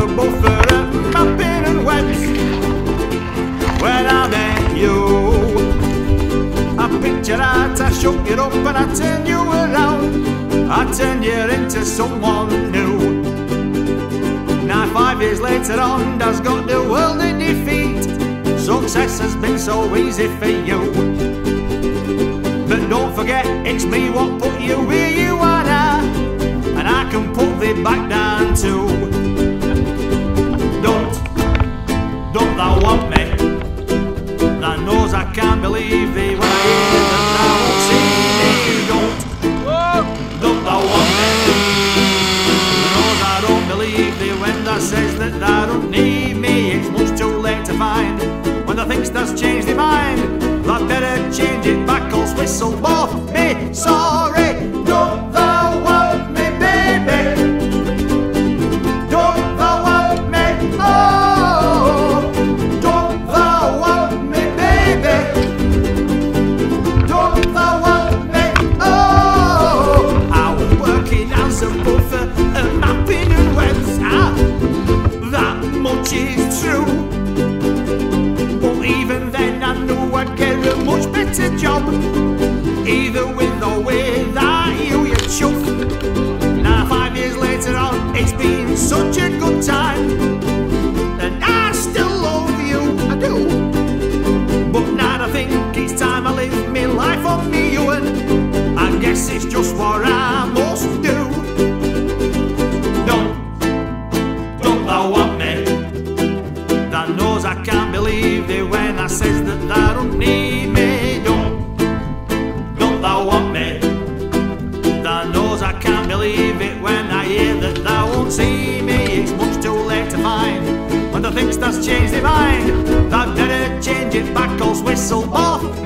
a buffer and mapping and webs. When I met you, I picked your heart, I shook it up and I turned you around. I turned you into someone new. Now 5 years later on, has got the world in defeat. Success has been so easy for you. But don't forget, it's me what put you where you are now, and I can put thee back down too. Don't thou want me? Thou knows I can't believe thee when I hear that thou won't see me. Don't thou want me? Thou knows I don't believe thee when thou says that thou don't need me. It's much too late to find when thou thinks thou's changed thy mind. Thou better change it back, or whistle both me sorry. Don't thou want me, baby? Don't thou want me? Oh, don't thou want me, baby? Don't thou want me? Oh, I was working as a buffer and mapping and webs. That much is true. But even then I knew I'd get a much better job, either with or without you, you chuff. Now 5 years later on, it's been such a good time, and I still love you, I do. But now I think it's time I live my life on me own. I guess it's just what I must do. Don't thou want me? Thou knows I can't believe thee when I says that thou don't need me. Don't thou want me? Thou knows I can't believe it when I hear that thou won't see me. It's much too late to find when thou thinks thou's changed thy mind. Thou better change it back, or whistle both